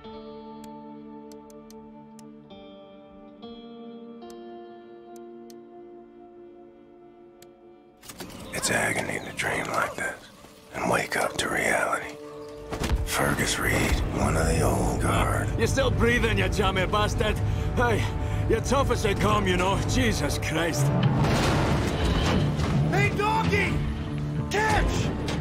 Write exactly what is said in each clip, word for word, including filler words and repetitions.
It's agony to dream like this and wake up to reality. Fergus Reed, one of the old guard. You're still breathing, you jammy bastard. Hey, you're tough as they come, you know. Jesus Christ. Hey, doggy! Catch!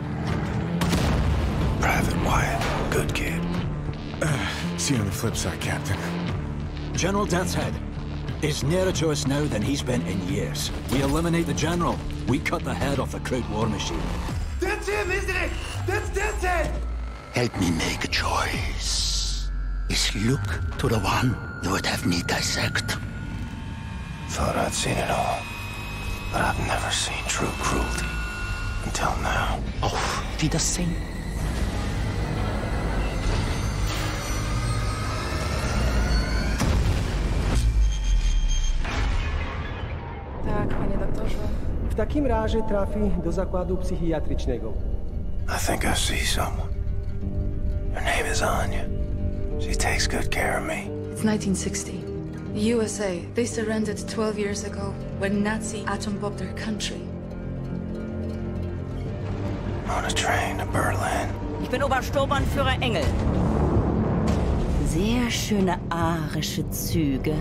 Private Wyatt, good kid. Uh, see you on the flip side, Captain. General Death's Head is nearer to us now than he's been in years. We eliminate the General. We cut the head off the Kraut war machine. That's him, isn't it? That's Death's Head! Help me make a choice. Is Luke to the one you would have me dissect? Thought I'd seen it all, but I've never seen true cruelty until now. Auf Wiedersehen. Tak, panie doktorze. W takim razie trafi do zakładu psychiatrycznego. I think I see someone. Her name is Anya. She takes good care of me. It's nineteen sixty. The U S A, they surrendered twelve years ago when Nazi atom bombed their country. On a train to Berlin. Ich bin Obersturmbannführer Engel. Sehr schöne arische Züge.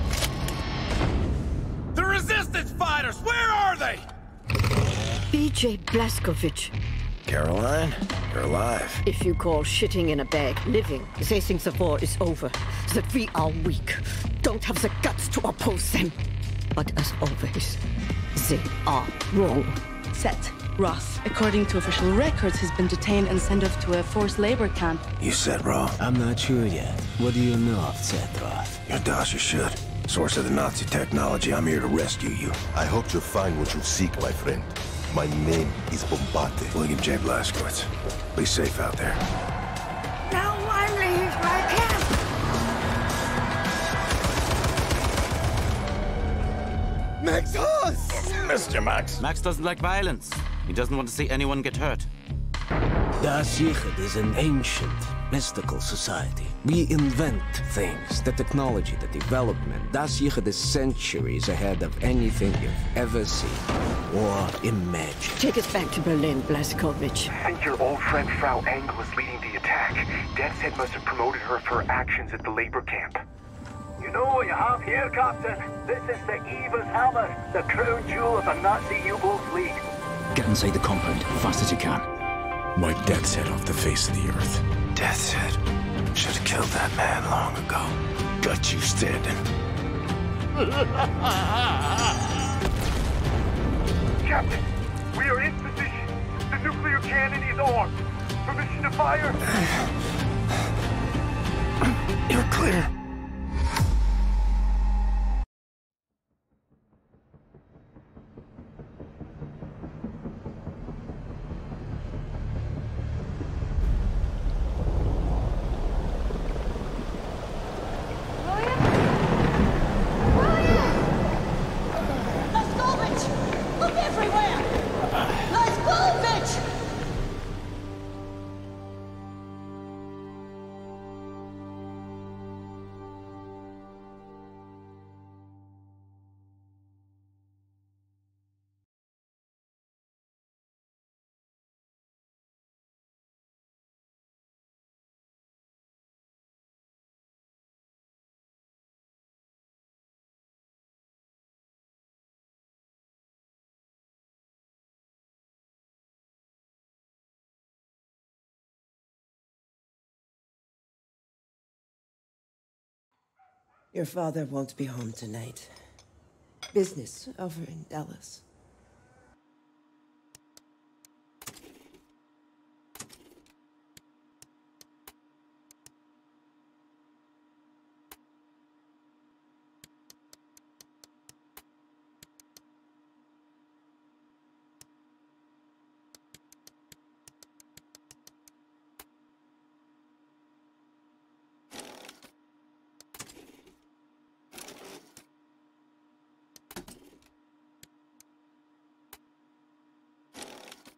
The resistance fighters, where are they? B J Blazkowicz. Caroline, you're alive. If you call shitting in a bag living, they think the war is over, that we are weak, don't have the guts to oppose them. But as always, they are wrong. Seth Roth, according to official records, has been detained and sent off to a forced labor camp. You said wrong. I'm not sure yet. What do you know of Seth Roth? Your Dasha should. Source of the Nazi technology, I'm here to rescue you. I hope you find what you seek, my friend. My name is Bombate. William J. Blazkowicz. Be safe out there. No one leaves my camp! Max Haus! Mister Max. Max doesn't like violence. He doesn't want to see anyone get hurt. Das Yichud is an ancient, mystical society. We invent things, the technology, the development. Das Yichud is centuries ahead of anything you've ever seen or imagined. Take us back to Berlin, Blazkowicz. I think your old friend Frau Engel is leading the attack. Death's Head must have promoted her for her actions at the labor camp. You know what you have here, Captain? This is the Eva's Hammer, the crown jewel of the Nazi U-boat fleet. Get inside the compound, fast as you can. Wipe Death's Head off the face of the earth. Death's Head. Should have killed that man long ago. Got you standing. Captain, we are in position. The nuclear cannon is armed. Permission to fire? You're clear. Your father won't be home tonight. Business over in Dallas.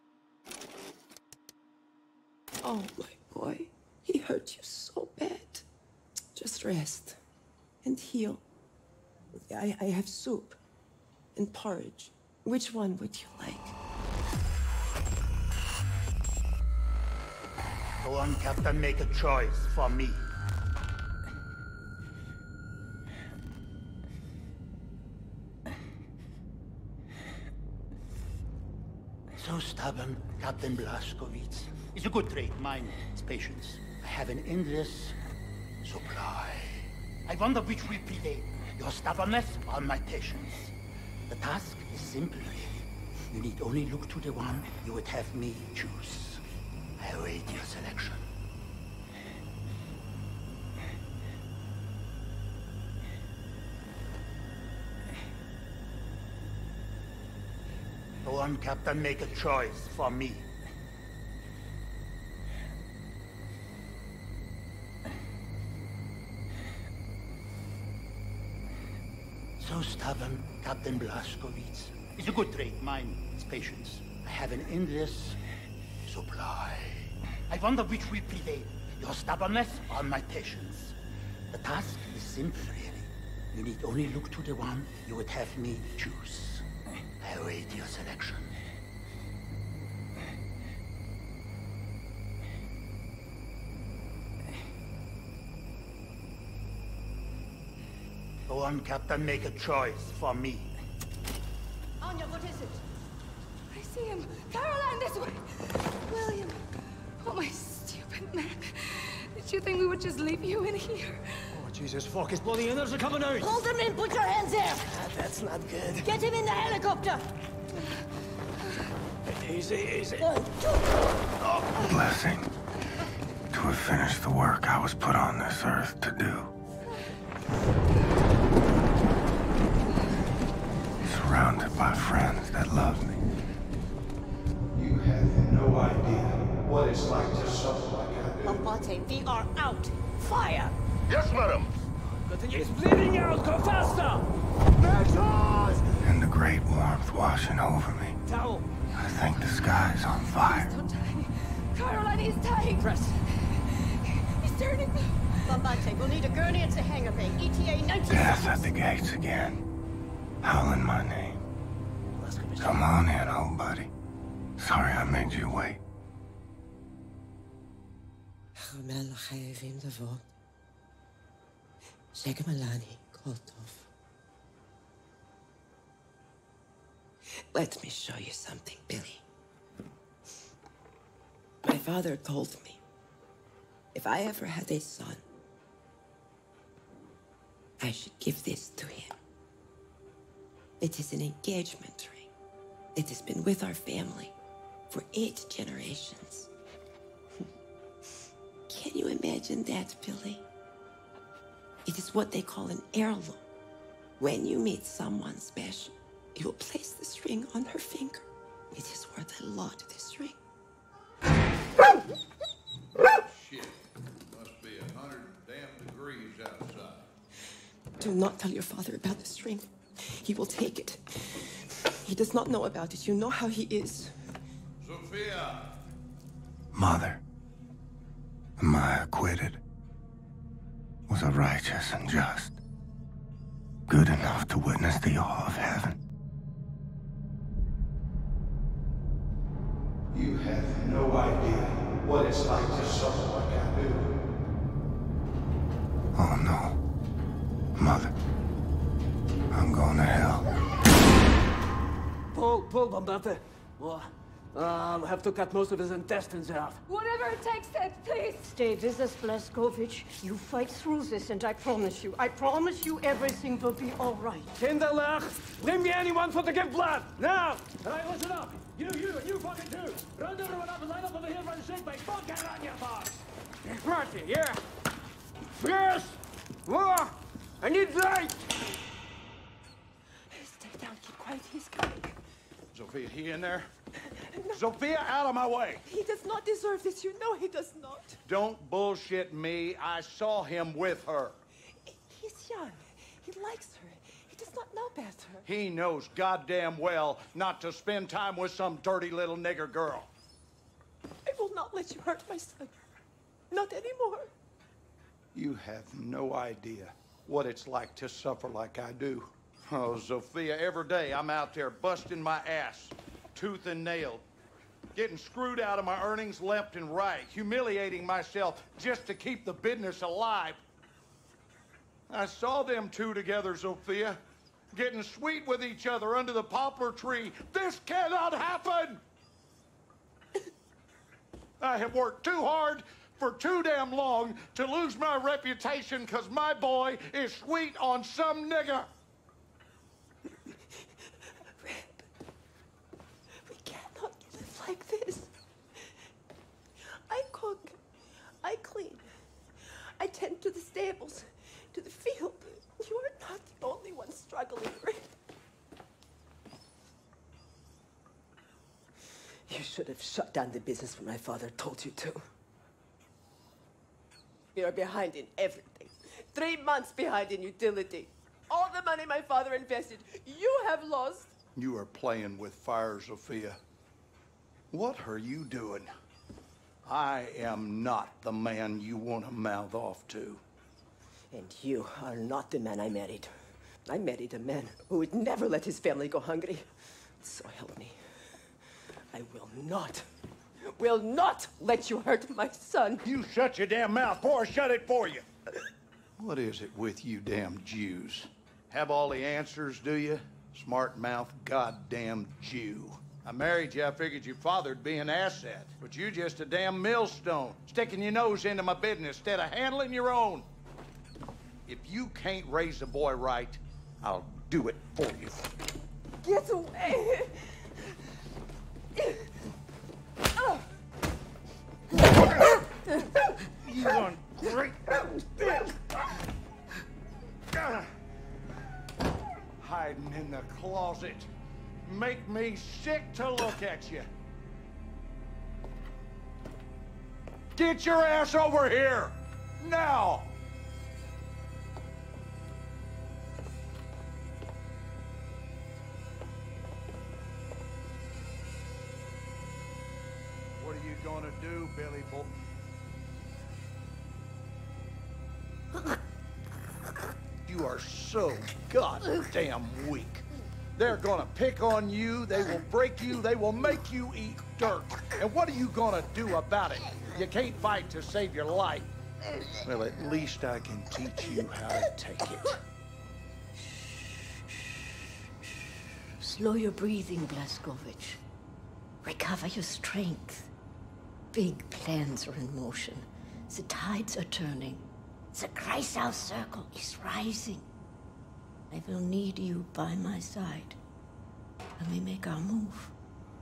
Oh, my boy. He hurt you so bad. must rest and heal. I, I have soup and porridge. Which one would you like? Go on, Captain, make a choice for me. So stubborn, Captain Blazkowicz. It's a good trait, mine is patience. I have an endless supply. I wonder which will prevail, your stubbornness or my patience. The task is simple, really. You need only look to the one you would have me choose. I await your selection. Go on, Captain, make a choice for me. So stubborn, Captain Blazkowicz. It's a good trait, mine is patience. I have an endless supply. I wonder which will prevail, your stubbornness or my patience. The task is simple, really. You need only look to the one you would have me choose. I await your selection. Go on, Captain, make a choice for me. Anya, what is it? I see him. Caroline, this way. William. Oh, my stupid neck. Did you think we would just leave you in here? Oh, Jesus, fuck, his bloody innards are coming out! Hold him in, put your hands there! Ah, that's not good. Get him in the helicopter! Easy, easy. Oh, blessing. To have finished the work I was put on this earth to do. Surrounded by friends that love me. You have no idea what it's like to suffer like I do. Abate, we are out. Fire! Yes, madam. He's bleeding out. Go faster! And the great warmth washing over me. Towel. I think the sky's on fire. Don't die. Caroline, he's dying. Press. He's turning. Bombante, we'll need a gurney at the hangar bay. E T A ninety. Death at the gates again. Howling my name. Come on in, old buddy. Sorry I made you wait. Gemella geven de vod. Zeker Melanie, Koltov. Let me show you something, Billy. My father told me if I ever had a son, I should give this to him. It is an engagement ring. It has been with our family for eight generations. Can you imagine that, Billy? It is what they call an heirloom. When you meet someone special, you will place this ring on her finger. It is worth a lot, this ring. Shit. Must be a hundred damn degrees outside. Do not tell your father about this ring. He will take it. He does not know about it. You know how he is. Sophia! Mother, am I acquitted? Was I righteous and just? Good enough to witness the awe of heaven? You have no idea what it's like to suffer like I do. Oh no. Mother. I'm going to hell. Pull, pull, Bombante. Oh, I'll have to cut most of his intestines out. Whatever it takes, Ted, please. Stay with us, Blazkowicz. You fight through this, and I promise you, I promise you everything will be all right. Kinderlach, bring me anyone for to give blood, now! All right, listen up. You, you, and you fucking too. Run to everyone up and line up over here by the sick bay. Fuck out on your boss. Marty, yeah. Yes! More! I need light! Stay down, keep quiet, he's coming. Sophia, he in there? No. Sophia, out of my way! He does not deserve this, you know he does not. Don't bullshit me. I saw him with her. He's young. He likes her. He does not know better. He knows goddamn well not to spend time with some dirty little nigger girl. I will not let you hurt my son. Not anymore. You have no idea what it's like to suffer like I do. Oh, Zofia, every day I'm out there busting my ass, tooth and nail, getting screwed out of my earnings left and right, humiliating myself just to keep the business alive. I saw them two together, Zofia, getting sweet with each other under the poplar tree. This cannot happen! I have worked too hard for too damn long to lose my reputation because my boy is sweet on some nigger. We cannot live like this. I cook, I clean, I tend to the stables, to the field. You are not the only one struggling, Rip. You should have shut down the business when my father told you to. You're behind in everything. Three months behind in utility. All the money my father invested, you have lost. You are playing with fire, Zofia. What are you doing? I am not the man you want to mouth off to. And you are not the man I married. I married a man who would never let his family go hungry. So help me. I will not, will not let you hurt my son. You shut your damn mouth before I shut it for you. What is it with you damn Jews? Have all the answers, do you? Smart mouth goddamn Jew. I married you, I figured your father'd be an asset. But you just a damn millstone, sticking your nose into my business instead of handling your own. If you can't raise a boy right, I'll do it for you. Get away! You want great bitch! Hiding in the closet. Make me sick to look at you. Get your ass over here! Now! What are you gonna do, Billy Boy? You are so goddamn weak. They're gonna pick on you, they will break you, they will make you eat dirt. And what are you gonna do about it? You can't fight to save your life. Well, at least I can teach you how to take it. Slow your breathing, Blazkowicz. Recover your strength. Big plans are in motion. The tides are turning. The Kreisau circle is rising. I will need you by my side when we make our move.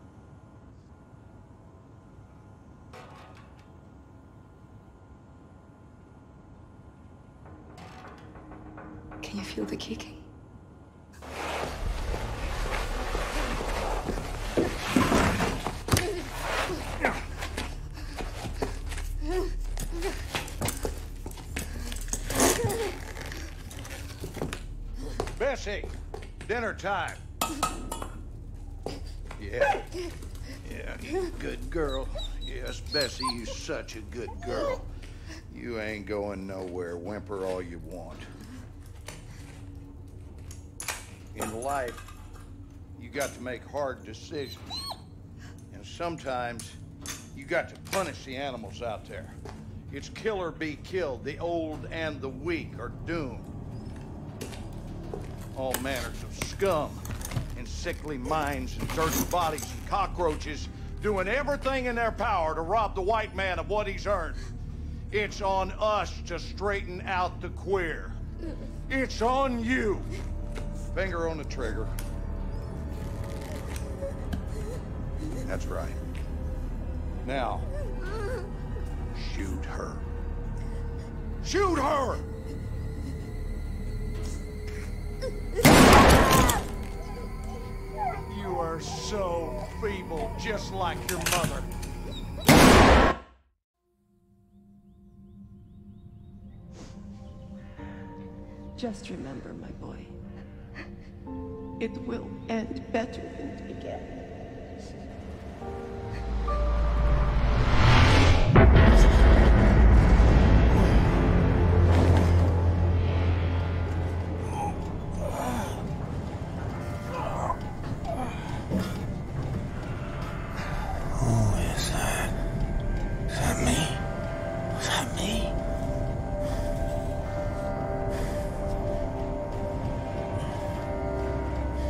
Can you feel the kicking? Bessie, dinner time. Yeah. Yeah, you good girl. Yes, Bessie, you such a good girl. You ain't going nowhere. Whimper all you want. In life, you got to make hard decisions. And sometimes, you got to punish the animals out there. It's kill or be killed. The old and the weak are doomed. All manners of scum and sickly minds and dirty bodies and cockroaches doing everything in their power to rob the white man of what he's earned. It's on us to straighten out the queer. It's on you. Finger on the trigger. That's right. Now, shoot her. Shoot her! You are so feeble, just like your mother. Just remember, my boy, it will end better than it began.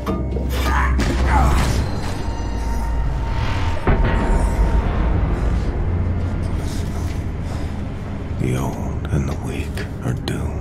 The old and the weak are doomed.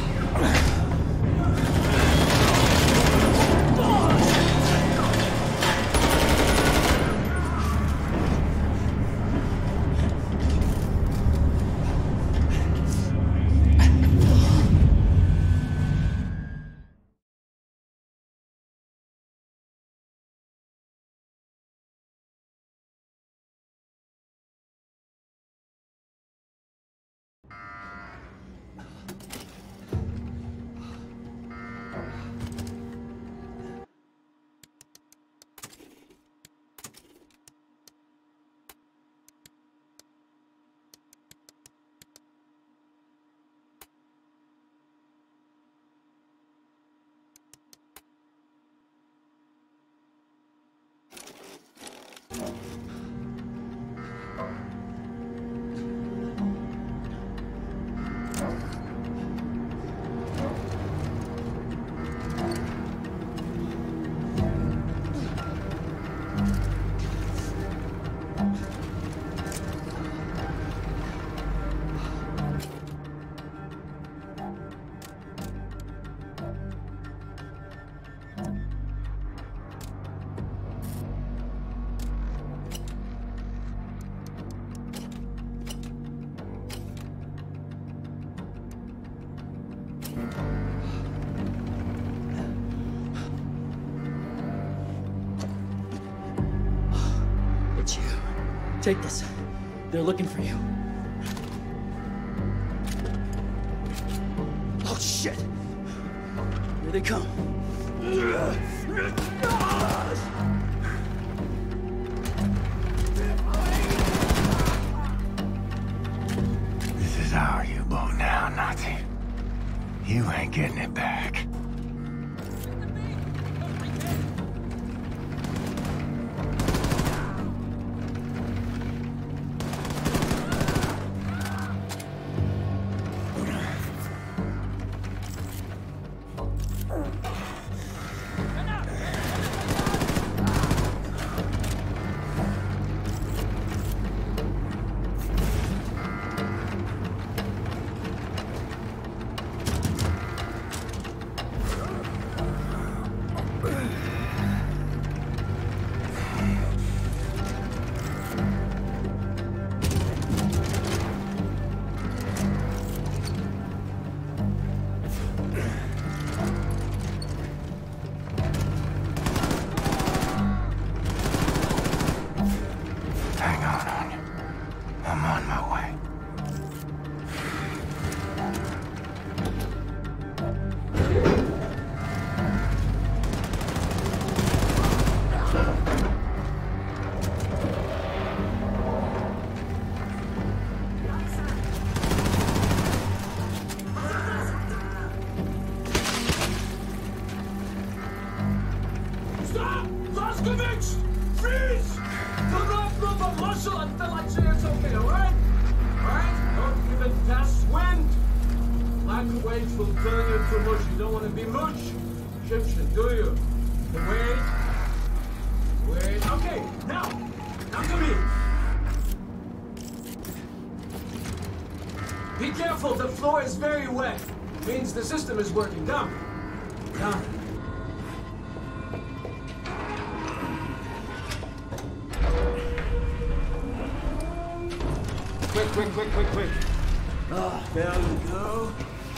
It's you. Take this. They're looking for you. Oh, shit! Here they come. This is our U-boat now, Nazi. You ain't getting it back. Blazkowicz! Freeze! Put off from the muscle until I say it's okay, alright? Alright? Don't give it fast wind. Lack of weight will turn you into mush. You don't want to be mush. Egyptian, do you? Wait. Wait. Okay, now. Come to me. Be careful, the floor is very wet. Means the system is working. Come. Come. Quick, quick, quick, quick, quick. Ah, there you go.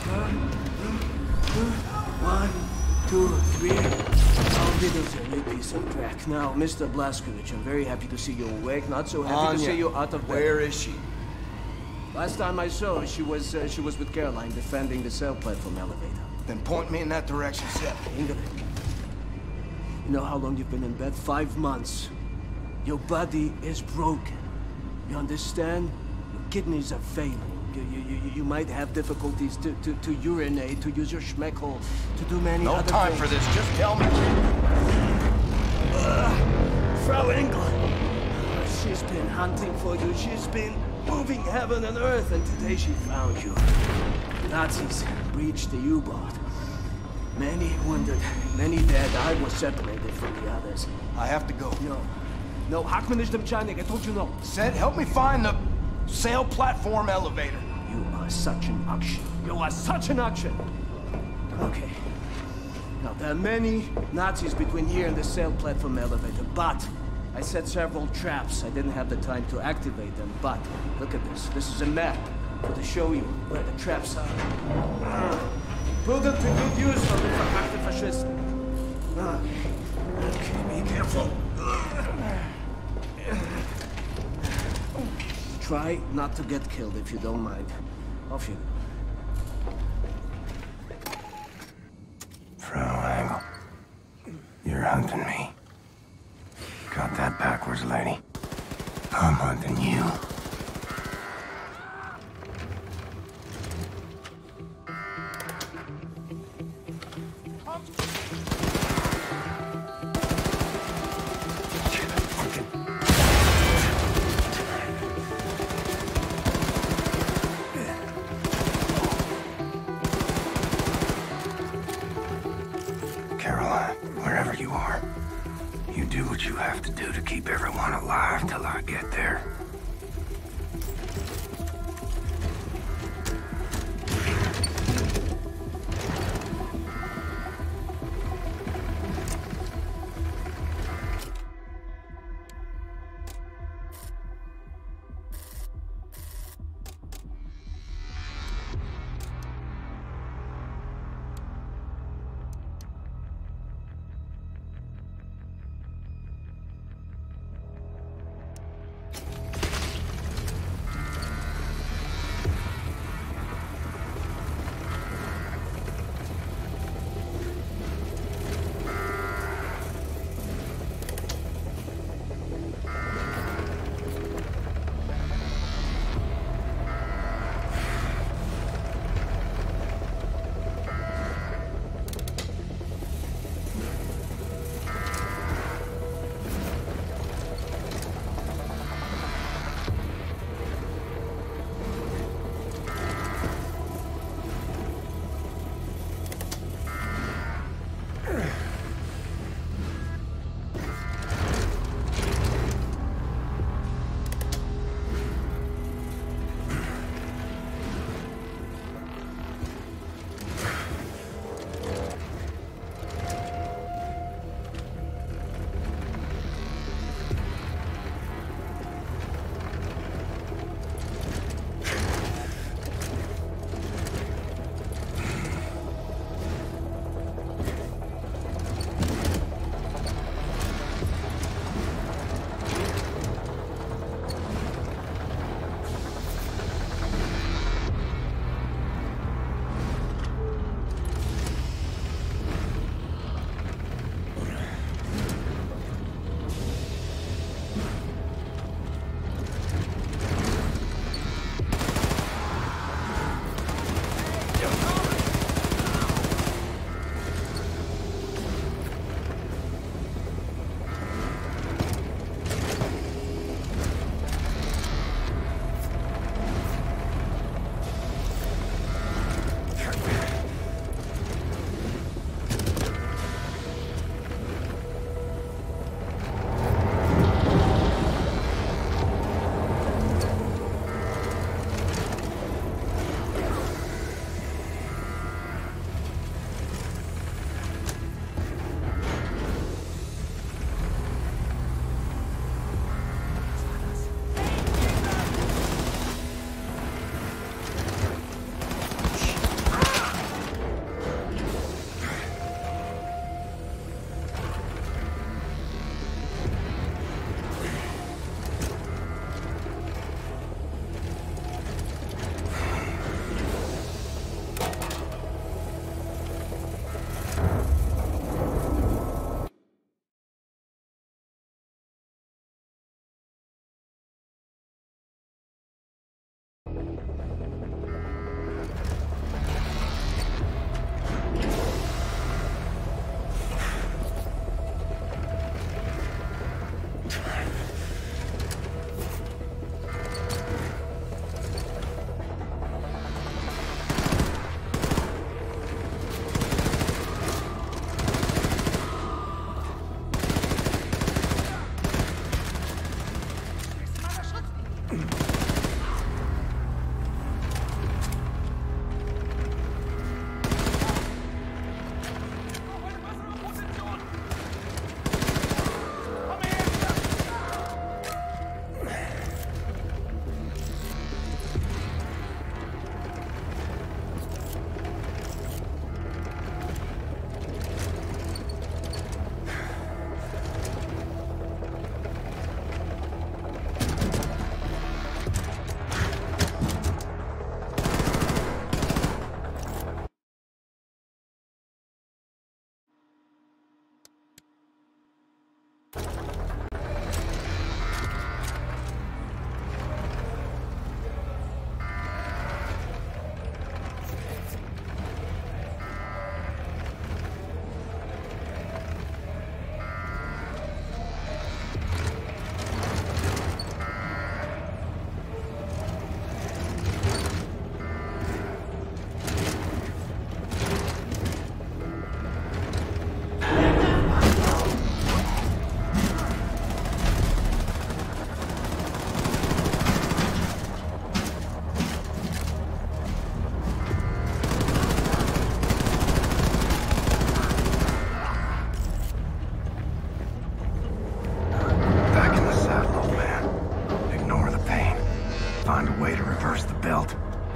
One, two, three. How little is a new piece of crack. Now, Mister Blazkowicz, I'm very happy to see you awake. Not so happy Anya, to see you out of bed. Where is she? Last time I saw her, she was uh, she was with Caroline defending the cell platform elevator. Then point me in that direction, Seth. Ingrid, you know how long you've been in bed? Five months. Your body is broken. You understand? Your kidneys are failing. You, you, you, you might have difficulties to, to, to urinate, to use your schmeckel, to do many no other time things. for this. Just tell me. Uh, Frau Engel. She's been hunting for you. She's been moving heaven and earth, and today she found you. Nazis breached the U-boat. Many wounded, many dead. I was separated from the others. I have to go. No. No, Hackman is the mechanic. I told you no. Said, help me find the sail platform elevator. You are such an action. You are such an action. Okay. Now, there are many Nazis between here and the sail platform elevator, but I set several traps. I didn't have the time to activate them, but look at this. This is a map to show you where the traps are. Uh, put them to good use for the verpackte Faschisten. Okay. Okay, be careful. Try not to get killed if you don't mind. Off you go. Frau Engel, you're hunting me. Got that backwards, lady. I'm hunting you. Caroline, wherever you are, you do what you have to do to keep everyone alive till I get there.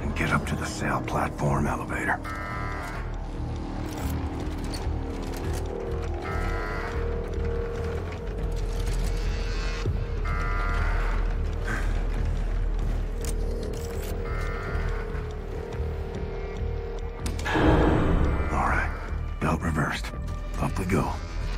and get up to the sail platform elevator. All right, belt reversed. Up we go.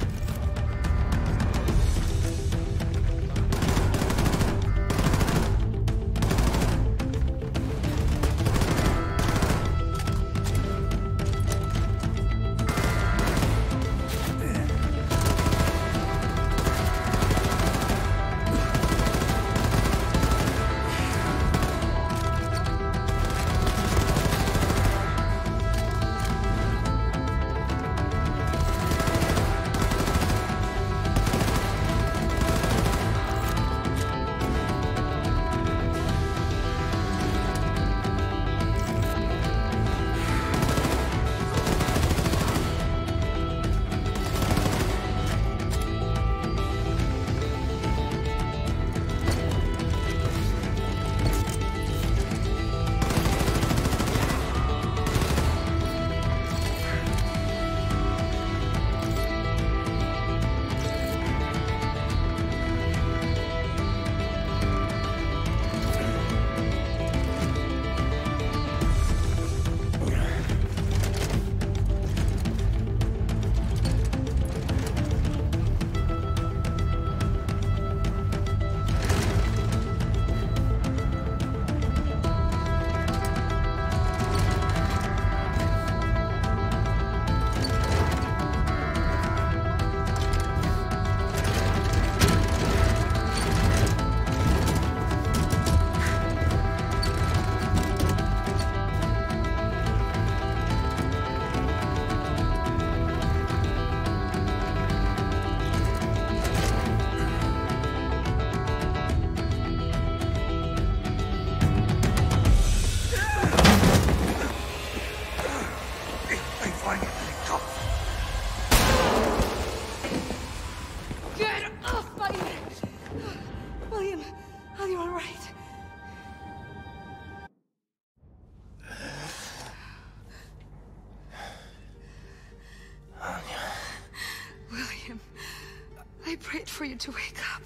I prayed for you to wake up.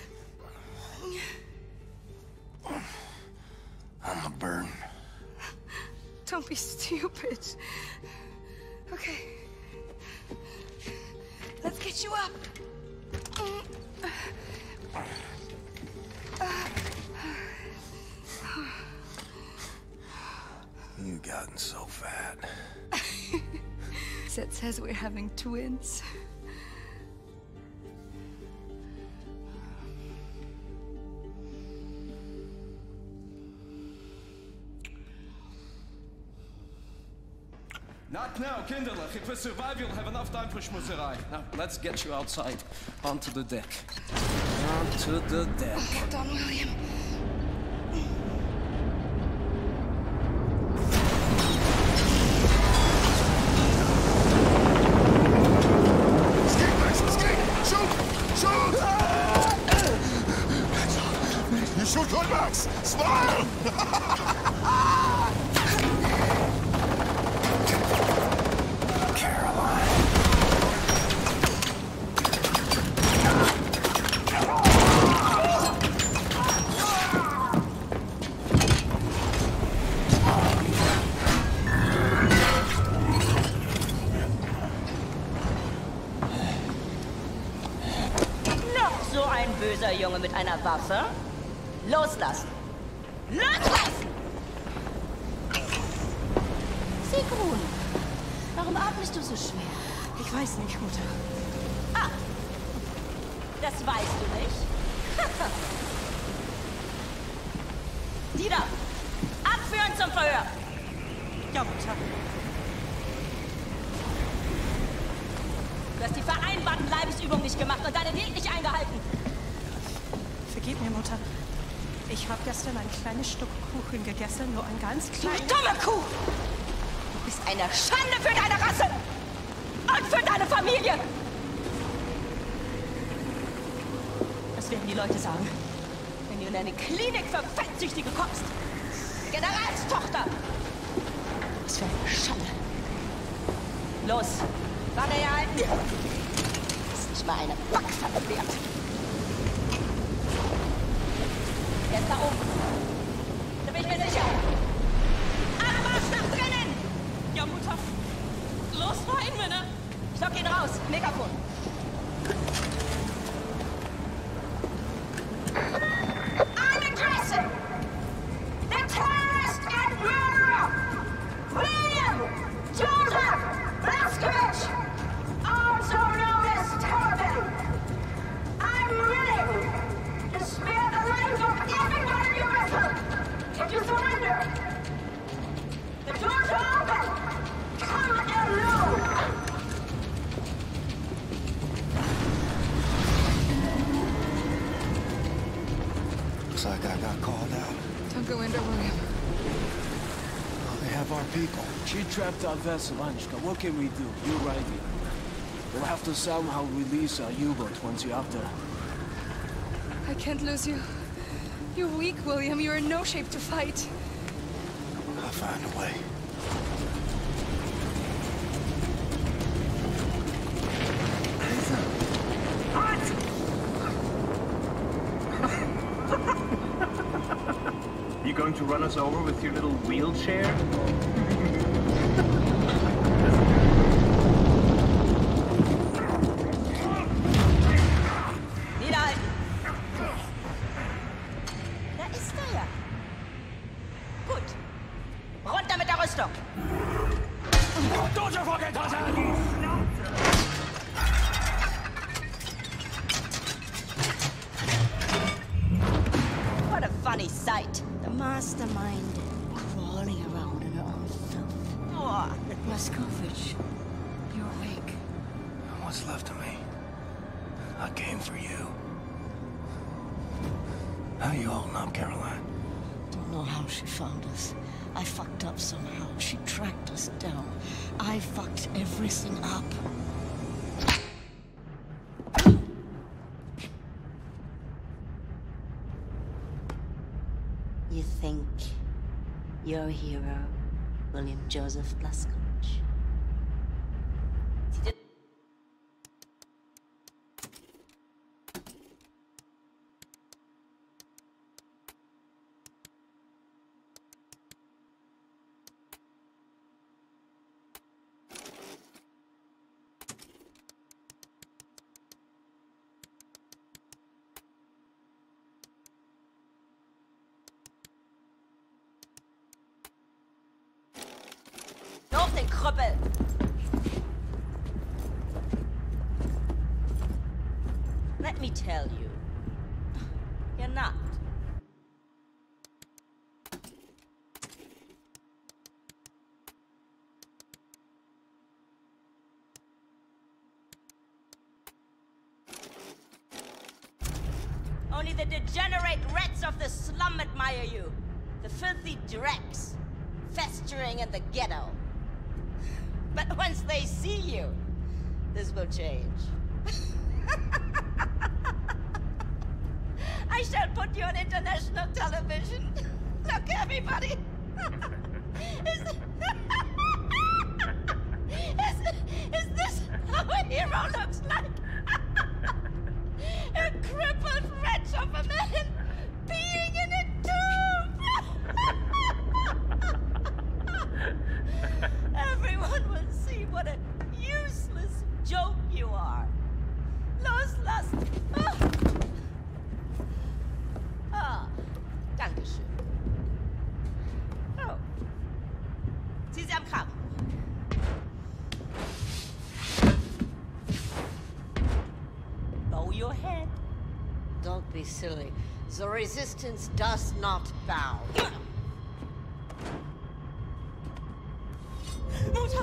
I'm a burden. Don't be stupid. Okay. Let's get you up. You've gotten so fat. Set says we're having twins. Not now, kinderlich. If we survive, you'll have enough time for schmutzerei. Now, let's get you outside. Onto the deck. Onto the deck. Hold on, William. Escape, Max! Escape! Shoot! Shoot! You shoot good, Max! Smile! Böser Junge mit einer Waffe? Loslassen! Loslassen! Sigrun, warum atmest du so schwer? Ich weiß nicht, Mutter. Ah, das weißt du nicht? Dieter, abführen zum Verhör! Ja, Mutter. Du hast die vereinbarten Leibesübungen nicht gemacht und deine Diät nicht eingehalten. Vergib mir, Mutter. Ich habe gestern ein kleines Stück Kuchen gegessen, nur ein ganz kleines... Du dumme Kuh! Du bist eine Schande für deine Rasse! Und für deine Familie! Was werden die Leute sagen, wenn du in eine Klinik für Fettsüchtige kommst? Generalstochter! Was für eine Schande. Los, Wanne herhalten. Ist nicht mal eine Backpfanne wert. Er ist da oben. Da bin ich mir sicher. Armarsch nach drinnen! Ja, Mutter. Los rein, Männer! Ich lock ihn raus. Megafon. I'm addressing the terrorist and murderer, William Joseph Blazkowicz, also known as Terrorman. I'm willing to spare the life of everyone in your vessel if you surrender. The doors are open. Come alone. Looks like I got called out. Don't go in there, William. Oh, they have our people. She trapped our vessel, Anishka. What can we do? You're right here. We'll have to somehow release our U-boat once you're up there. I can't lose you. You're weak, William. You're in no shape to fight. I'll find a way. You going to run us over with your little wheelchair? Niederhalten! Da ist er ja. Gut. Runter mit der Rüstung. What a funny sight. The mastermind crawling around in her own filth. Oh, Blazkowicz, you're awake. What's left of me? I came for you. How you holding up, Caroline? Don't know how she found us. I fucked up somehow. She tracked us down. I fucked everything up. You think you're a hero, William Joseph Blazkowicz? Auf den Krüppel! Let me tell you, you're not. Only the degenerate rats of the slum admire you. The filthy dregs, festering in the ghetto. But once they see you, this will change. I shall put you on international television. Look, everybody. is, is, is this how a hero looks like? A crippled wretch of a man being in a tomb. Everyone will see what a useless joke you are. Loslast. Oh. Ah, danke schön. Oh. Zieh sie am Kragen. Bow your head. Don't be silly. The resistance does not bow. Mutter!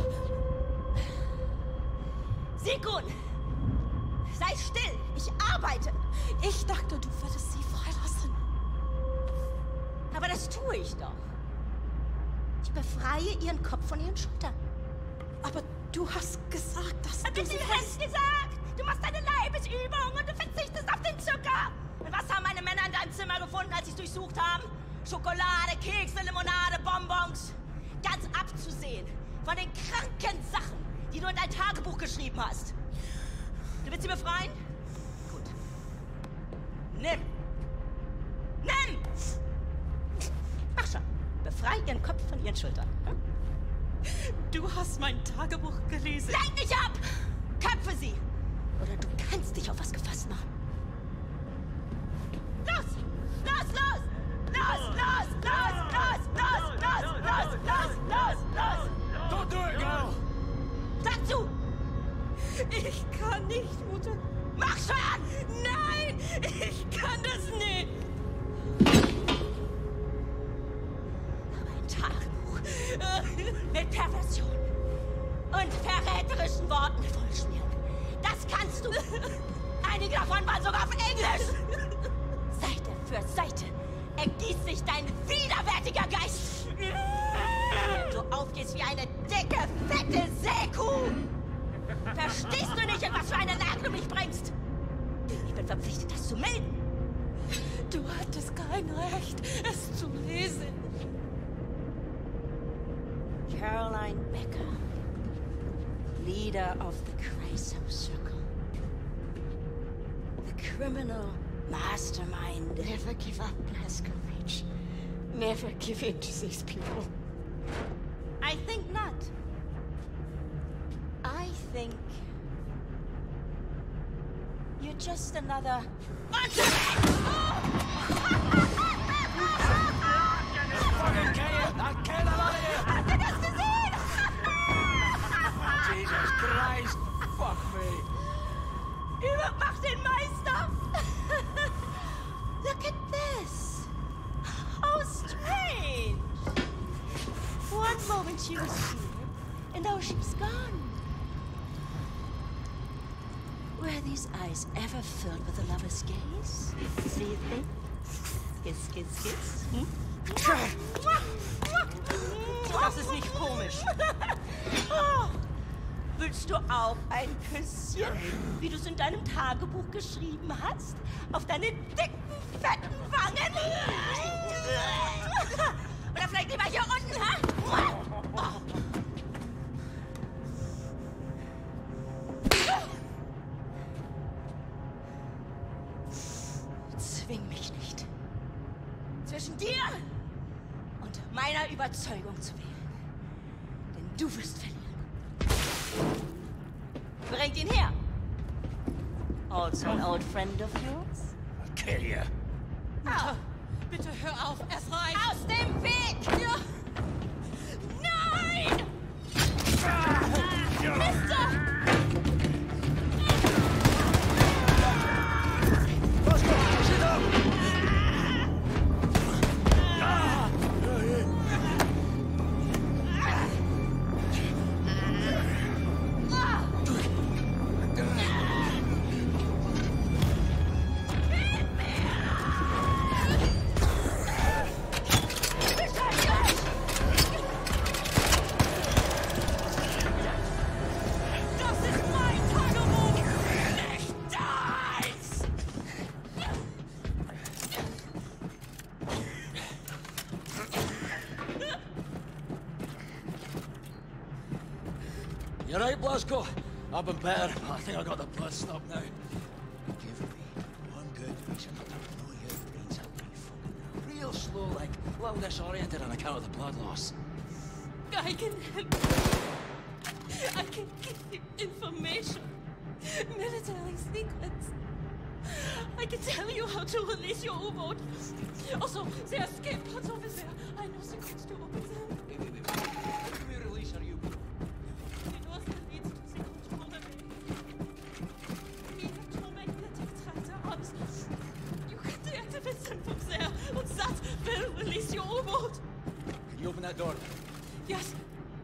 Sigrun! Sei still! Ich arbeite! Ich dachte, du würdest sie freilassen. Aber das tue ich doch. Ich befreie ihren Kopf von ihren Schultern. Aber du hast gesagt, dass du... Du hast gesagt! Du machst deine Leibesübung und du verzichtest auf den Zucker! Und was haben meine Männer in deinem Zimmer gefunden, als sie es durchsucht haben? Schokolade, Kekse, Limonade, Bonbons. Ganz abzusehen von den kranken Sachen, die du in dein Tagebuch geschrieben hast. Du willst sie befreien? Gut. Nimm. Nimm! Mach schon. Befrei ihren Kopf von ihren Schultern. Hm? Du hast mein Tagebuch gelesen. Lenk nicht ab! Köpfe sie! Oder du kannst dich auf was gefasst machen. Los! Los, los! Los, los, los, los, los, los, los, los, los, los! Don't do it, girl! Sag zu! Ich kann nicht, Mutter. Mach schon! Nein! Ich kann das nicht! Aber ein Tagebuch mit Perversion und verräterischen Worten vollschmieren. Das kannst du! Einige davon waren sogar auf Englisch! Seite für Seite ergießt sich dein widerwärtiger Geist! Du aufgehst wie eine dicke, fette Seekuh! Verstehst du nicht, in was für eine Lage du mich bringst? Ich bin verpflichtet, das zu melden. Du hattest kein Recht, es zu lesen. Caroline Becker, leader of the Kreisau Circle. The criminal mastermind. Never give up, Blazkowicz. Never give in to these people. I think not. I think you're just another Fucking kill you! I'll kill him out of here! Hast du das gesehen? Jesus Christ! Fuck me! Übermach den Meister! Look at this! How strange! One moment she was here, and now she's gone. Were these eyes ever filled with a lover's gaze? Do you think? Kiss, kiss, kiss. Hm? Das ist nicht komisch. Oh, willst du auch ein Küsschen, wie du es in deinem Tagebuch geschrieben hast? Auf deine dicken, fetten Wangen? Oder vielleicht lieber hier unten, ha? Oh. Zwing mich nicht, zwischen dir und meiner Überzeugung zu wählen. Denn du wirst verlieren. Bringt ihn her. Also an old friend of yours? I'll kill you. Mutter, bitte hör auf, es reicht. Aus dem Weg! Ja. Nein! Mister! You right, Blazko? I've been better. I think I got the blood stopped now. Give me one good reason to blow your brains out right fucking now. Real slow, like, a little disoriented on account of the blood loss. I can help. I can give you information. Military secrets. I can tell you how to release your U-boat. Also, the escape pods over there. I know secrets to open them. Wait, wait, wait. How do we release our U-boat? The doors that leads to the control bay. We electromagnetic tractors. You can deactivate them from there, and that will release your U-boat. Can you open that door? Yes.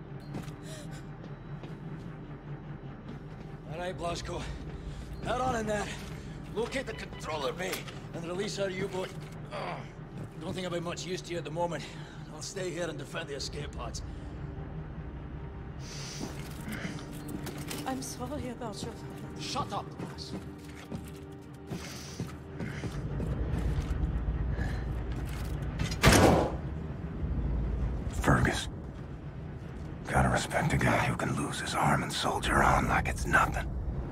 All right, Blazko. Head on in there. Locate the controller bay and release our U-boat. Oh, don't think I'll be much use to you at the moment. I'll stay here and defend the escape pods. I'm sorry about your friend. Shut up, Blaz. Gotta respect a guy who can lose his arm and soldier on like it's nothing.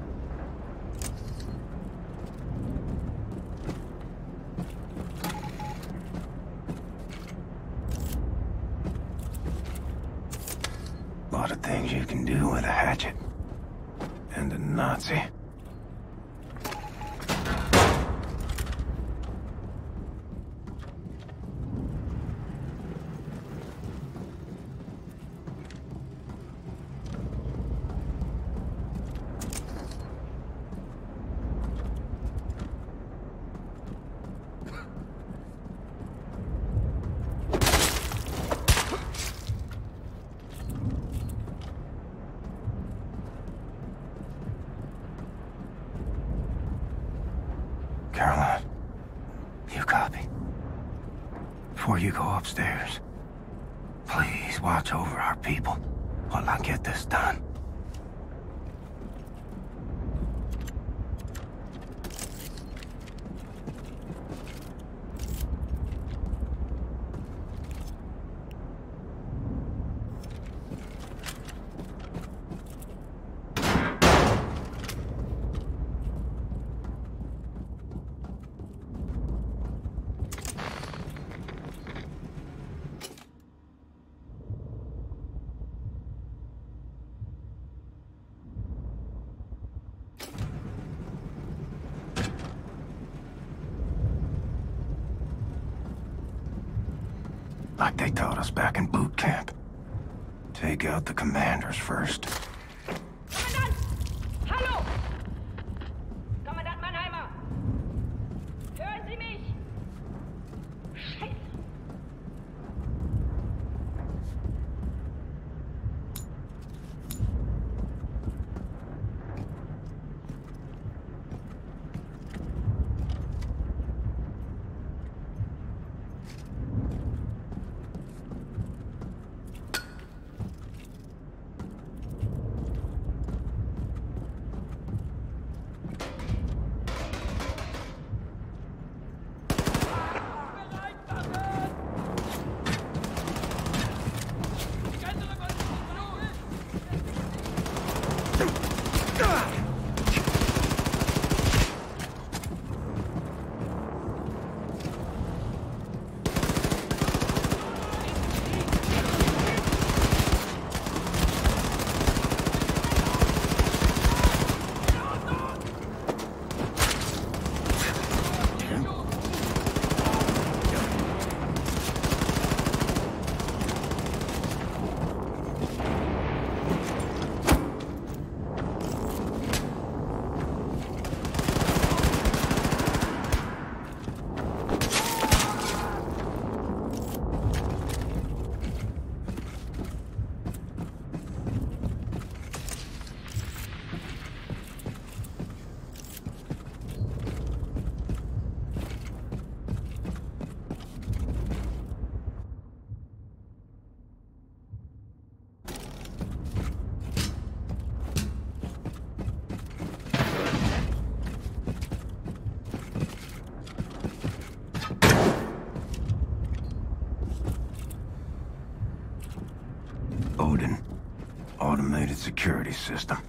A lot of things you can do with a hatchet. And a Nazi. Caroline, you copy? Before you go upstairs, please watch over our people while I get this done. Like they taught us back in boot camp. Take out the commanders first. Kommandant! Hallo! Kommandant Mannheimer! Hören Sie mich? Scheiße! Odin. Automated security system.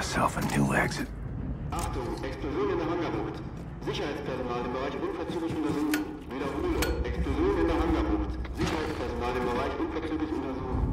myself a new exit. Achtung, Explosion in der Hangarbucht. Sicherheitspersonal im Bereich unverzüglich untersuchen. Wiederhole, Explosion in der Hangarbucht. Sicherheitspersonal im Bereich unverzüglich untersuchen.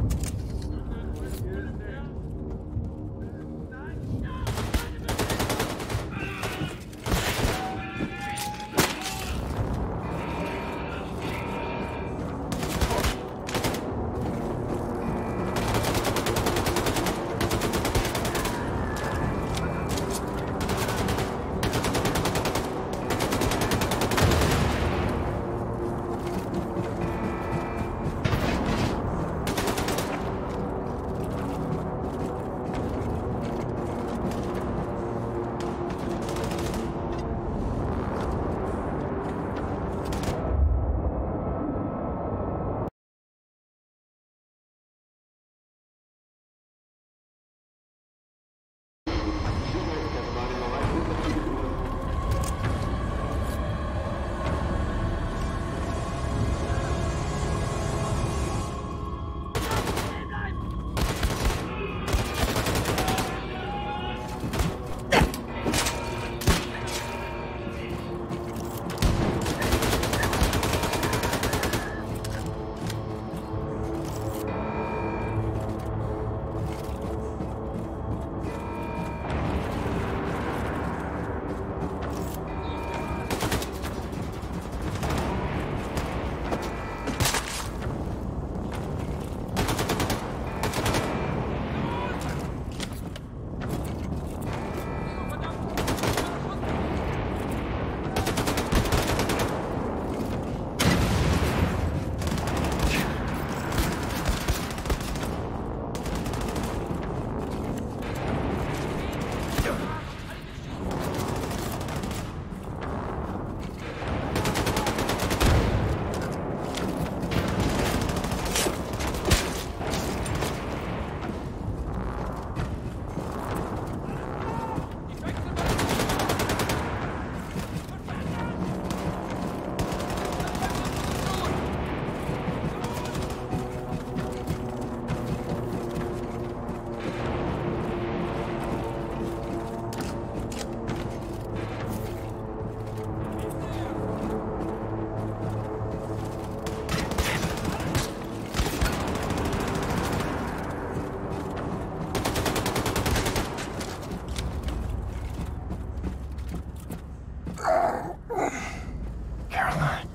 Caroline,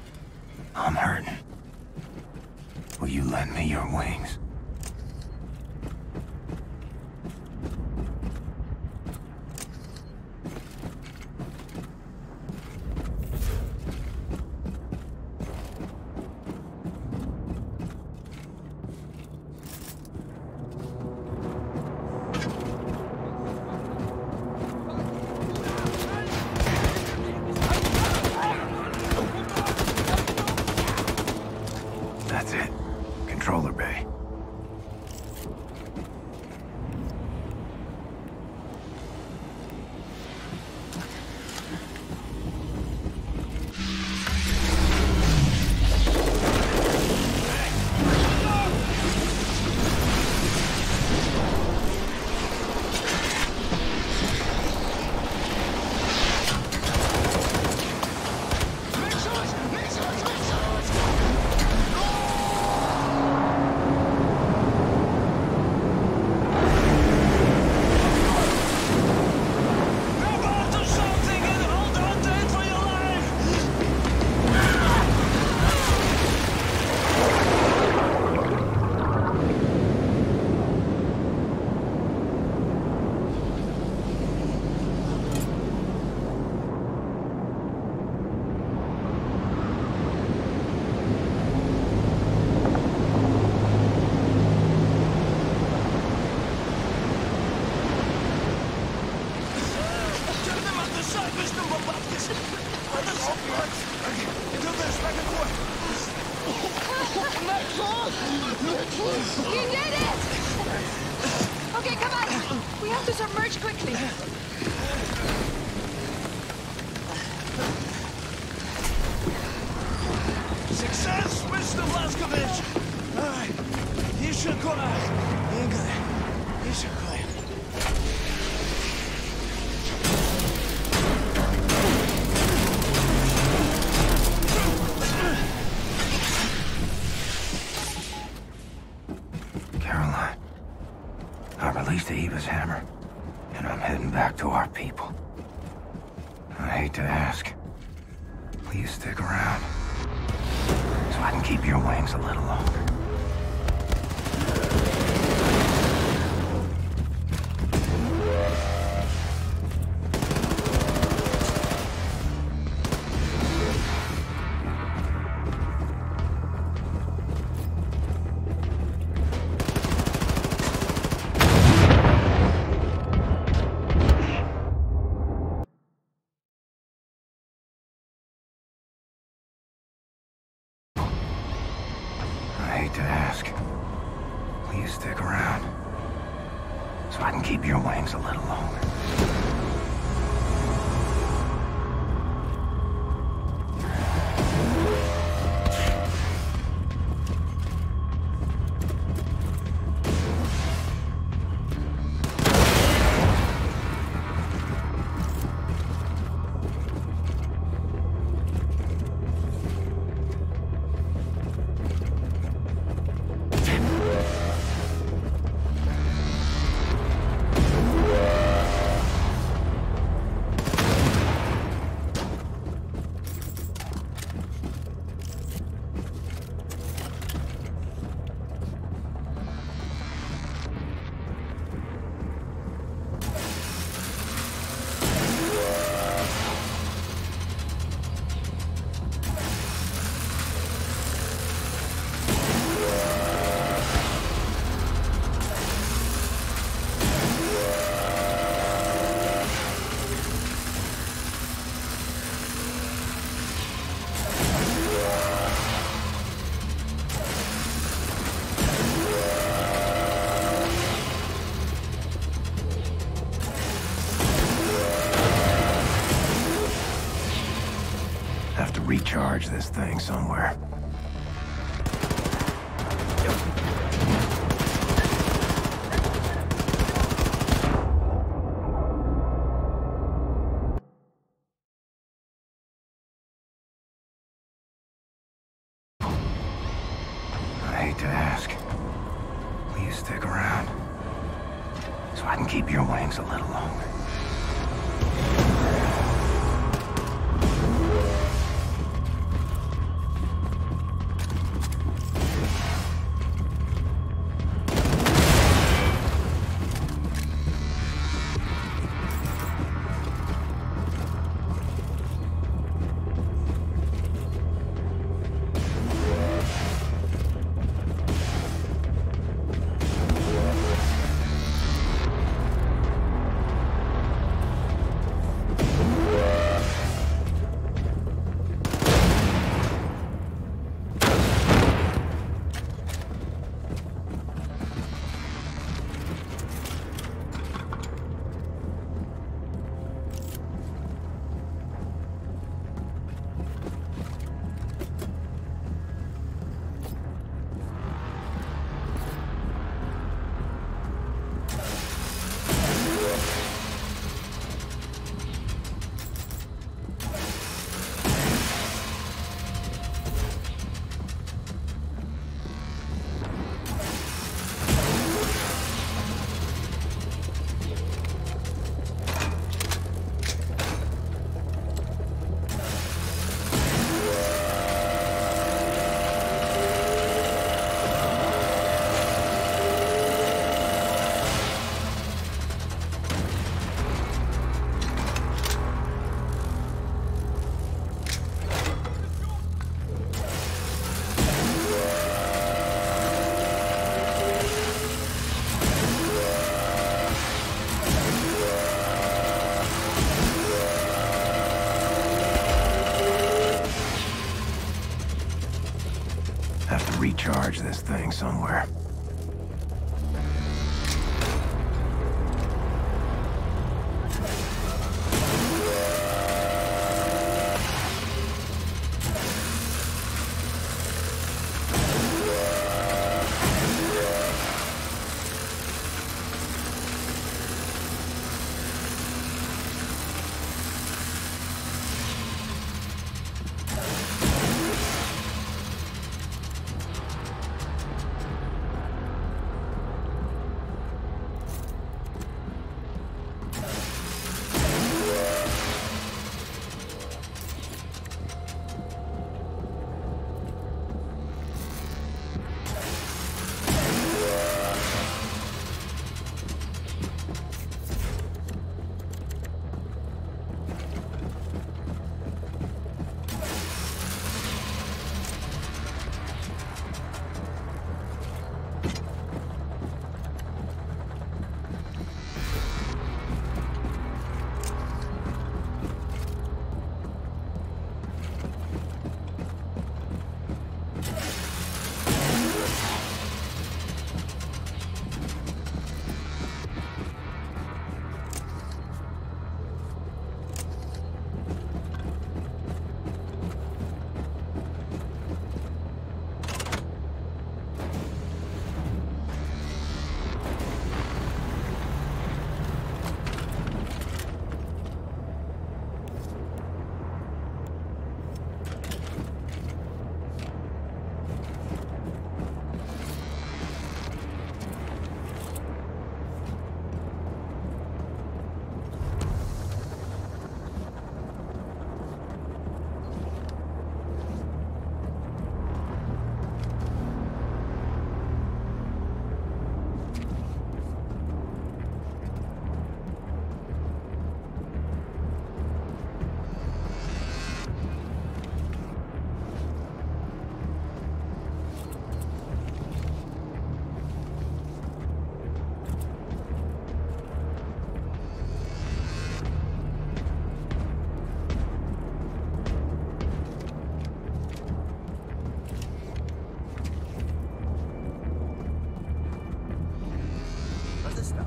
I'm hurting. Will you lend me your wings? That's it. Controller bay. You did it! Okay, come on. We have to submerge quickly. Success, Mister Blazkowicz! Alright, you should go out. You good. You should go. release the Eva's hammer, and I'm heading back to our people. I hate to ask. Please stick around, so I can keep your wings a little longer. To ask. Please stick around, so I can keep your wings a little longer. Recharge this thing somewhere. I hate to ask. Please stick around, so I can keep your wings a little longer. Recharge this thing somewhere. stuff.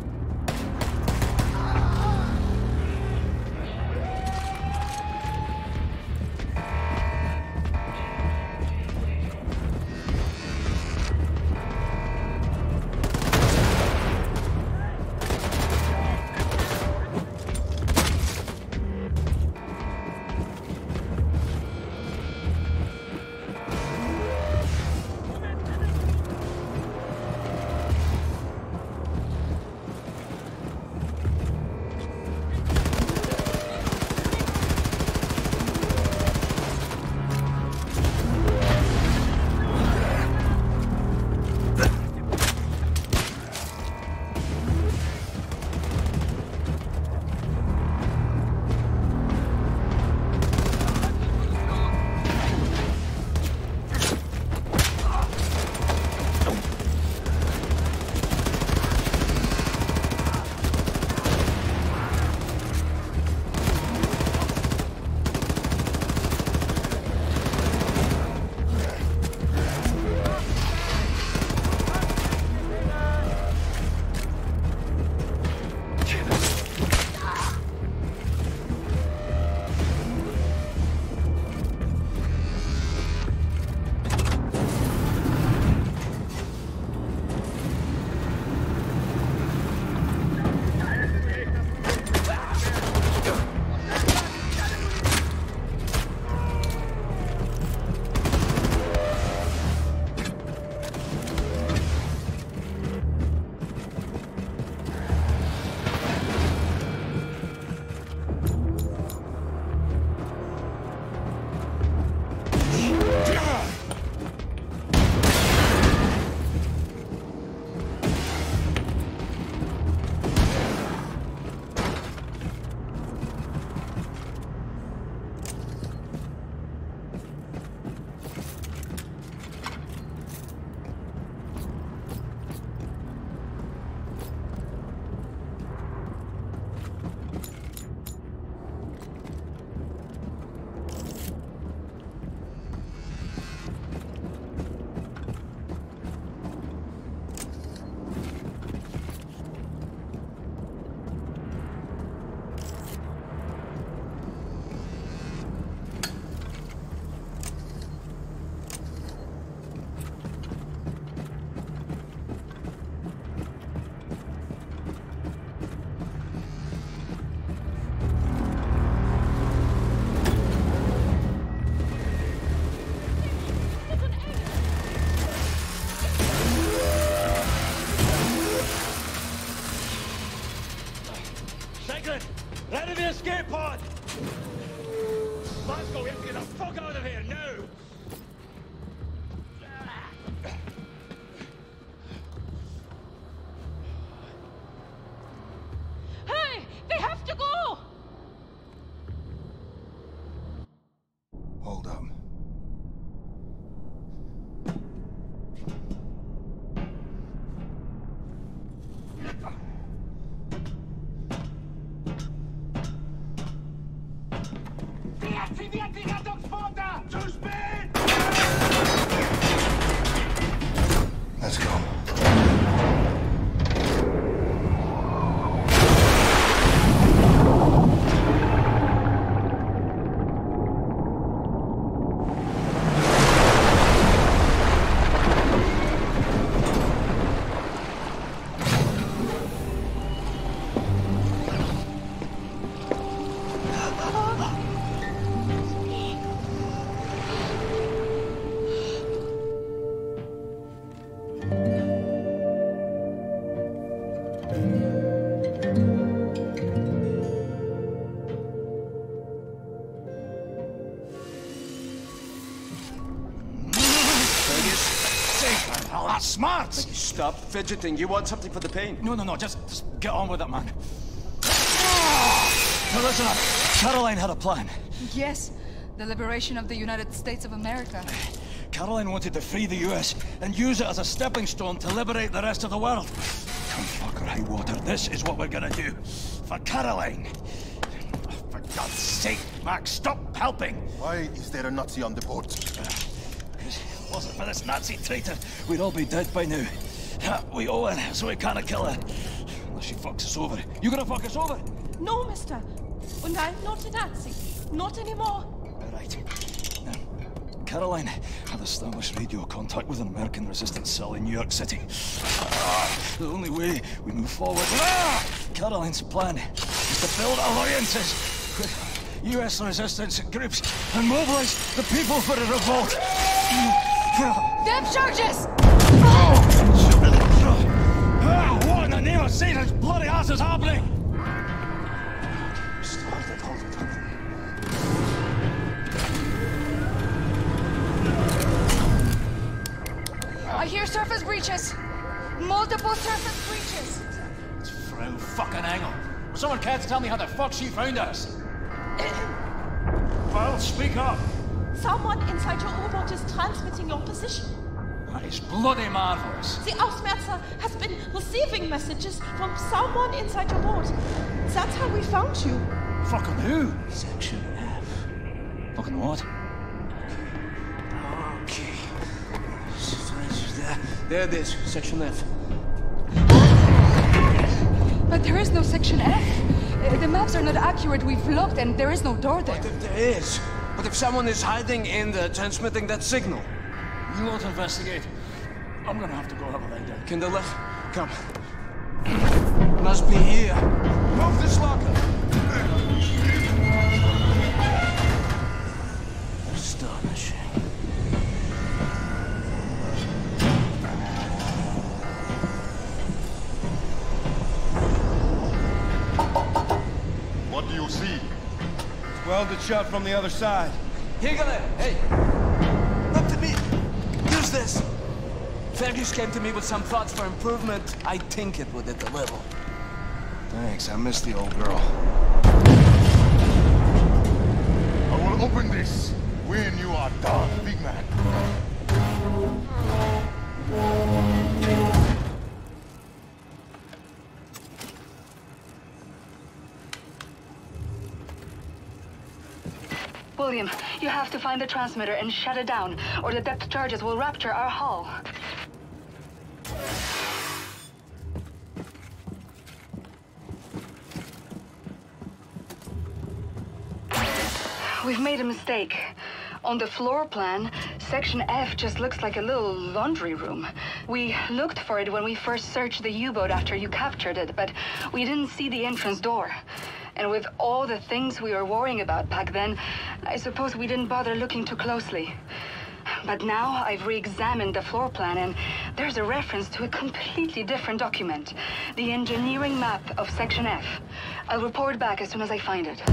Ready the escape pod! Let's go, get the fuck out of here, now! Hey! They have to go! Hold up. Let's go. Oh, that's smart! Stop fidgeting. You want something for the pain? No, no, no. Just, just get on with it, man. Now listen up. Caroline had a plan. Yes, the liberation of the United States of America. Caroline wanted to free the U S and use it as a stepping stone to liberate the rest of the world. Come fuck or high water, this is what we're gonna do. For Caroline. Oh, for God's sake, Max, stop helping! Why is there a Nazi on the boat? If it wasn't for this Nazi traitor, we'd all be dead by now. We owe her, so we can't kill her. Unless she fucks us over. You gonna fuck us over? No, mister. And I'm not a Nazi. Not anymore. All right. Now, Caroline had established radio contact with an American resistance cell in New York City. Ah, the only way we move forward... Ah! Caroline's plan is to build alliances with U S resistance groups and mobilize the people for a revolt. Depth charges! Ah, what in the name of Satan's bloody ass is happening? Started, hold it. I hear surface breaches. Multiple surface breaches. It's Frau fucking Engel. Will someone care to tell me how the fuck she found us? Well, speak up. Someone inside your U-boat is transmitting your position. That is bloody marvelous. The Ausmerzer has been receiving messages from someone inside your boat. That's how we found you. Fucking who? Section F. Fucking what? Okay. There, there it is, Section F. But there is no Section F. Uh, the maps are not accurate. We've looked and there is no door there. What if there is? What if someone is hiding in there, transmitting that signal? You want to investigate? I'm gonna have to go have a lie down. Kindle, come. Must be here. Move this locker. Astonishing. What do you see? Welded shut from the other side. Higele, hey! Look to me! Use this! Fergus came to me with some thoughts for improvement. I tinkered with it a little. Thanks, I miss the old girl. I will open this when you are done, big man. William, you have to find the transmitter and shut it down, or the depth charges will rupture our hull. We've made a mistake. On the floor plan, Section F just looks like a little laundry room. We looked for it when we first searched the U-boat after you captured it, but we didn't see the entrance door. And with all the things we were worrying about back then, I suppose we didn't bother looking too closely. But now I've re-examined the floor plan and there's a reference to a completely different document. The engineering map of Section F. I'll report back as soon as I find it.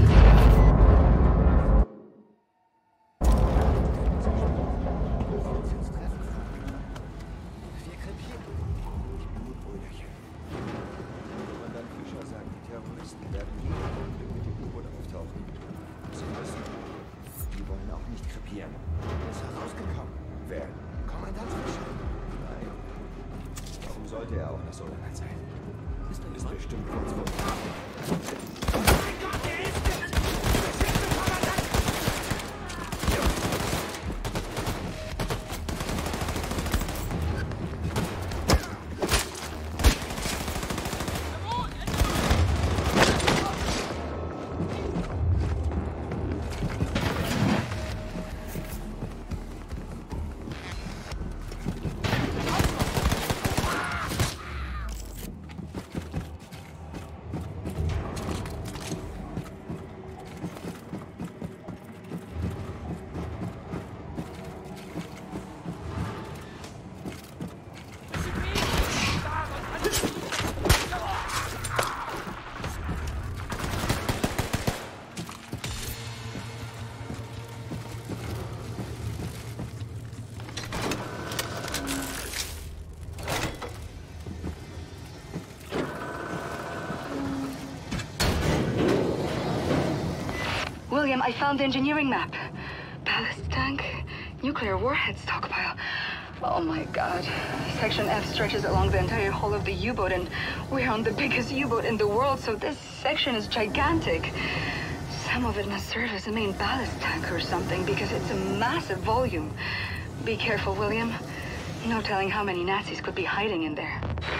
William, I found the engineering map. Ballast tank, nuclear warhead stockpile. Oh my god. Section F stretches along the entire hull of the U-boat, and we're on the biggest U-boat in the world, so this section is gigantic. Some of it must serve as a main ballast tank or something, because it's a massive volume. Be careful, William. No telling how many Nazis could be hiding in there.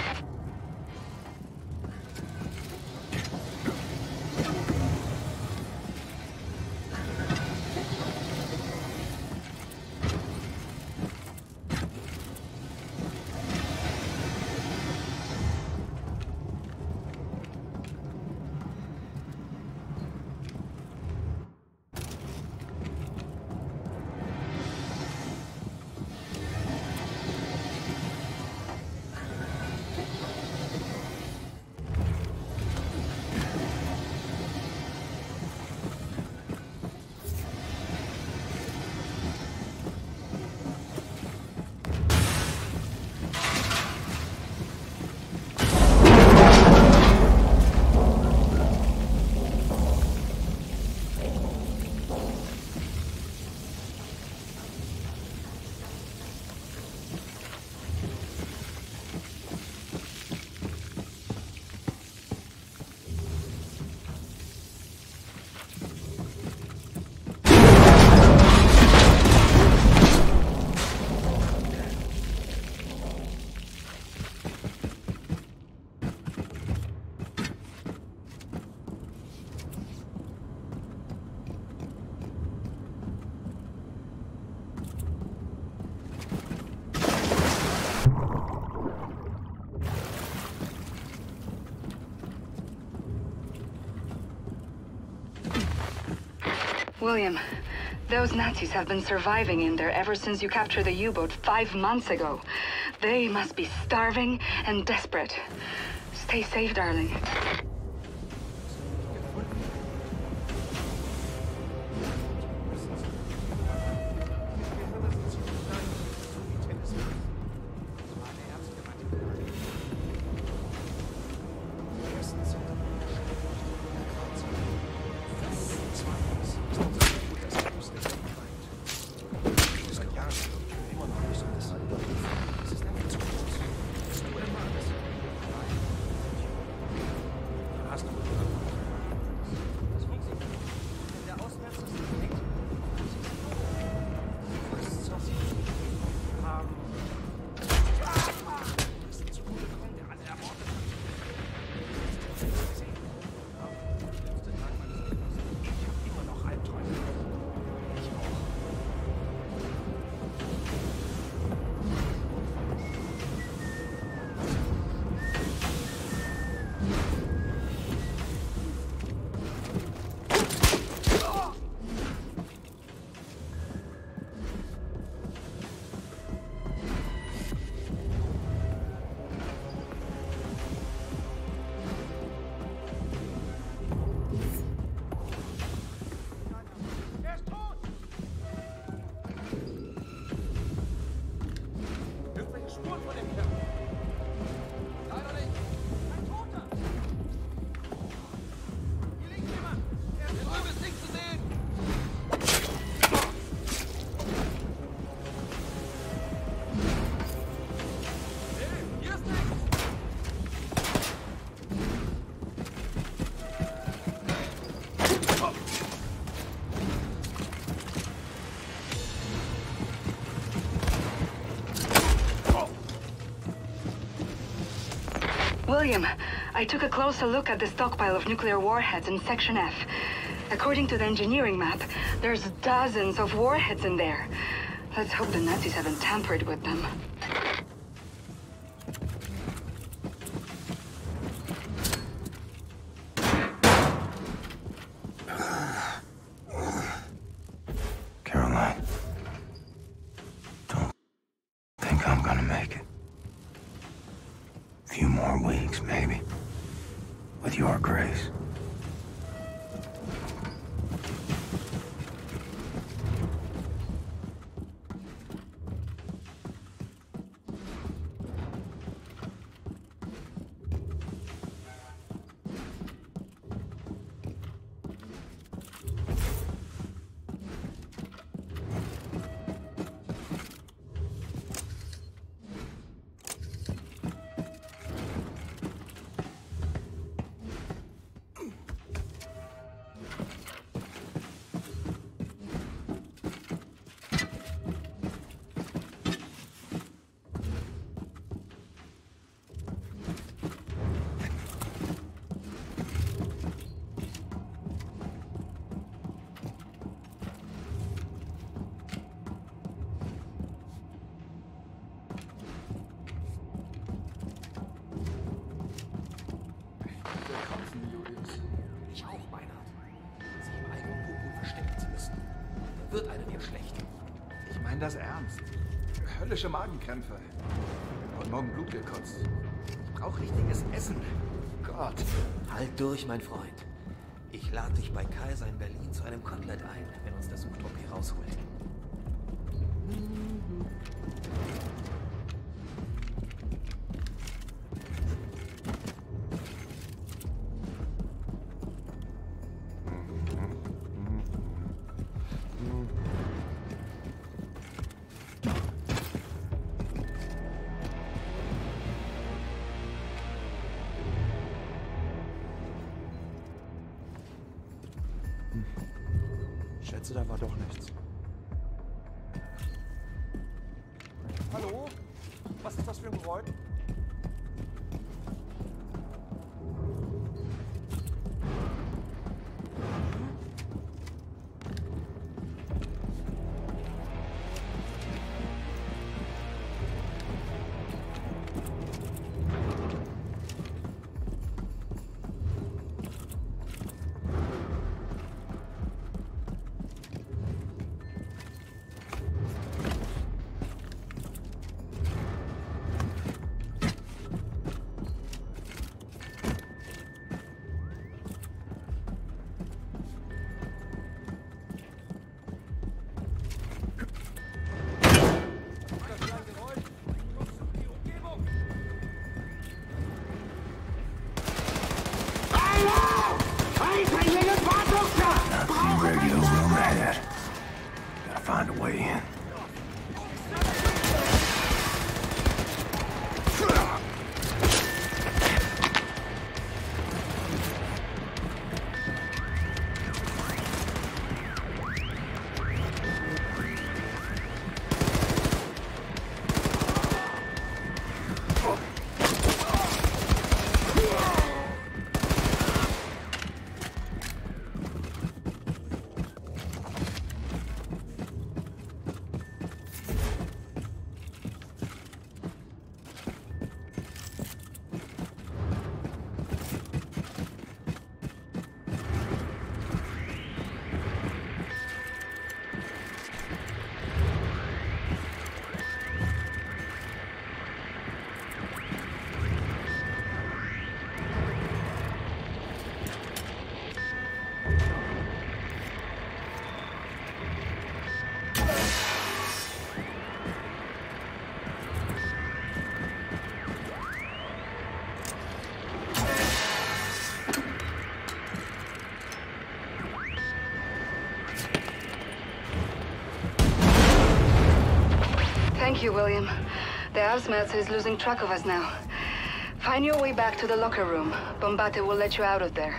William, those Nazis have been surviving in there ever since you captured the U-boat five months ago. They must be starving and desperate. Stay safe, darling. William, I took a closer look at the stockpile of nuclear warheads in Section F. According to the engineering map, there's dozens of warheads in there. Let's hope the Nazis haven't tampered with them. Caroline, don't think I'm gonna make it. A few more weeks, maybe. With your grace. wird einem hier schlecht. Ich meine das ernst. Höllische Magenkrämpfe. Und morgen Blut gekotzt. Ich brauche richtiges Essen. Gott. Halt durch, mein Freund. Ich lade dich bei Kaiser in Berlin zu einem Kotelett ein, wenn uns der Suchtrupp hier rausholt. Schätze, da war doch nichts. Hallo? Was ist das für ein Geräusch? Find a way in. Thank you, William. The Avsmets is losing track of us now. Find your way back to the locker room. Bombate will let you out of there.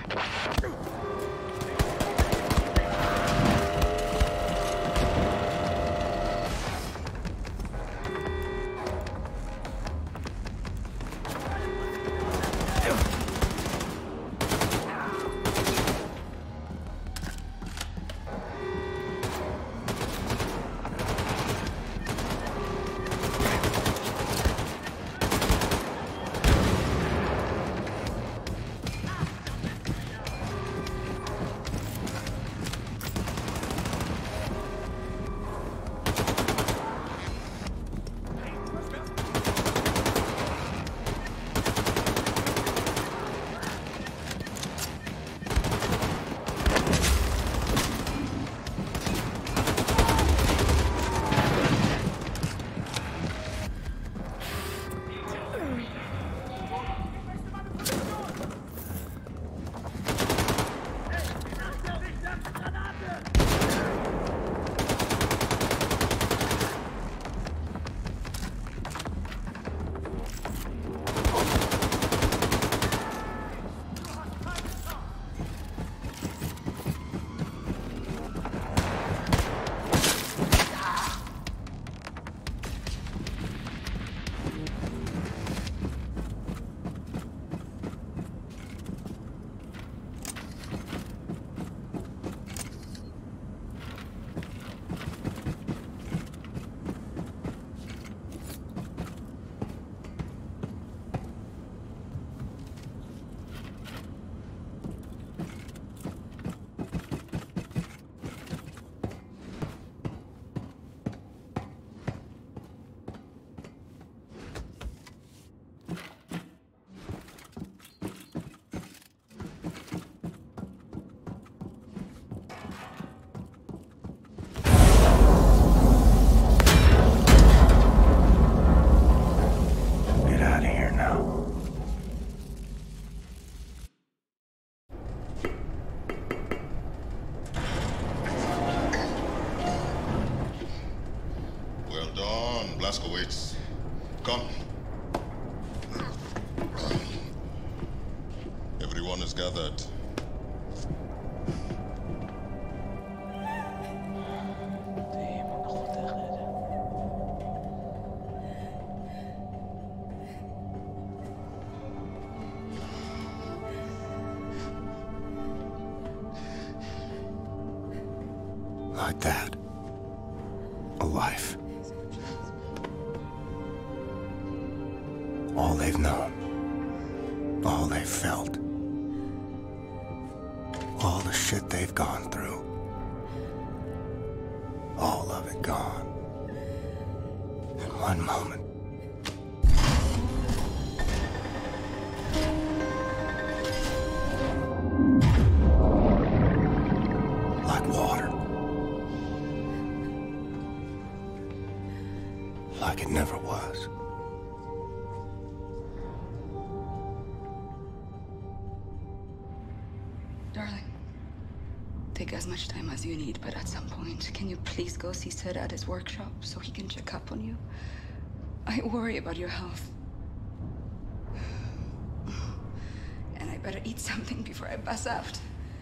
gathered. Like that. A life. All they've known. All they've felt. All the shit they've gone through. All of it gone. In one moment. Like water. Like it never was. Darling, take as much time as you need, but at some point, can you please go see Sid at his workshop so he can check up on you? I worry about your health. And I better eat something before I pass out.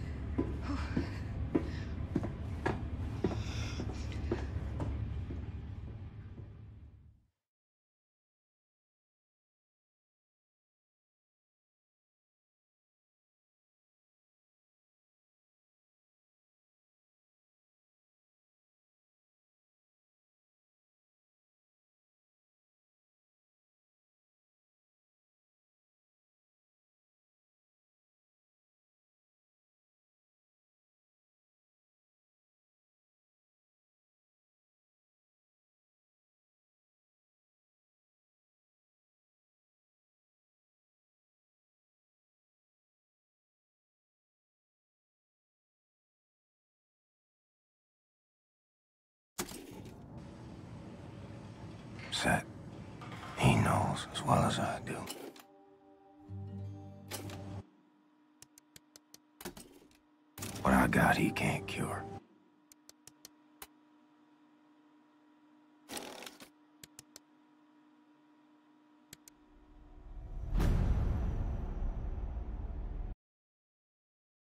Set. He knows as well as I do. What I got, he can't cure.